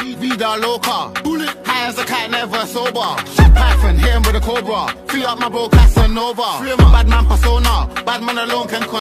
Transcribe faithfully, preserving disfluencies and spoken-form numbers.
Vida loca. High as a cat, never sober. Python, hit him with a cobra. Free up my bro Casanova. Bad man persona. Bad man alone can